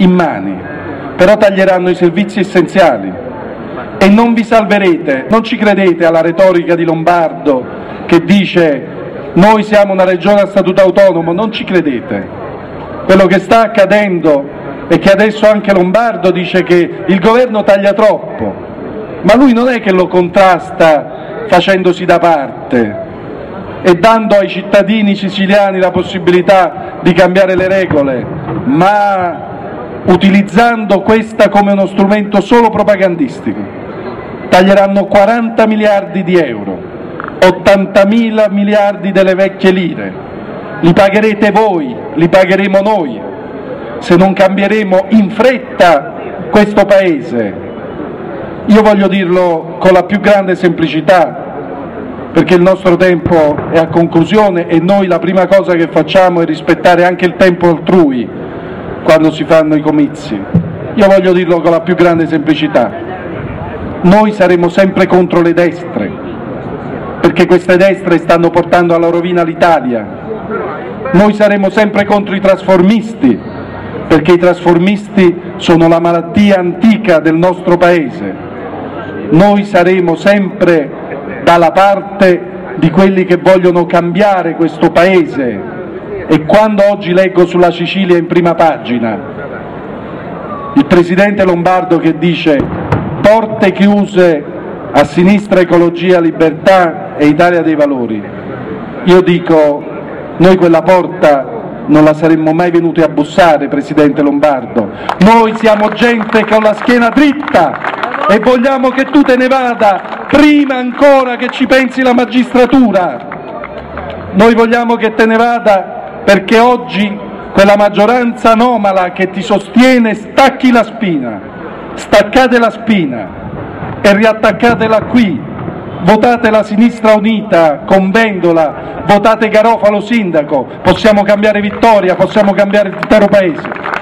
immani, però taglieranno i servizi essenziali e non vi salverete. Non ci credete alla retorica di Lombardo che dice noi siamo una regione a statuto autonomo, non ci credete. Quello che sta accadendo è che adesso anche Lombardo dice che il governo taglia troppo, ma lui non è che lo contrasta facendosi da parte e dando ai cittadini siciliani la possibilità di cambiare le regole, ma utilizzando questa come uno strumento solo propagandistico. Taglieranno 40 miliardi di euro, 80.000 miliardi delle vecchie lire, li pagherete voi, li pagheremo noi, se non cambieremo in fretta questo Paese. Io voglio dirlo con la più grande semplicità, perché il nostro tempo è a conclusione e noi la prima cosa che facciamo è rispettare anche il tempo altrui quando si fanno i comizi. Io voglio dirlo con la più grande semplicità. Noi saremo sempre contro le destre, perché queste destre stanno portando alla rovina l'Italia. Noi saremo sempre contro i trasformisti, perché i trasformisti sono la malattia antica del nostro Paese. Noi saremo sempre dalla parte di quelli che vogliono cambiare questo Paese, e quando oggi leggo sulla Sicilia in prima pagina il presidente Lombardo che dice porte chiuse a Sinistra Ecologia Libertà e Italia dei Valori, io dico noi quella porta non la saremmo mai venuti a bussare, presidente Lombardo. Noi siamo gente con la schiena dritta e vogliamo che tu te ne vada prima ancora che ci pensi la magistratura. Noi vogliamo che te ne vada perché oggi quella maggioranza anomala che ti sostiene stacchi la spina, staccate la spina e riattaccatela qui. Votate la Sinistra Unita con Vendola, votate Garofalo sindaco, possiamo cambiare Vittoria, possiamo cambiare l'intero Paese.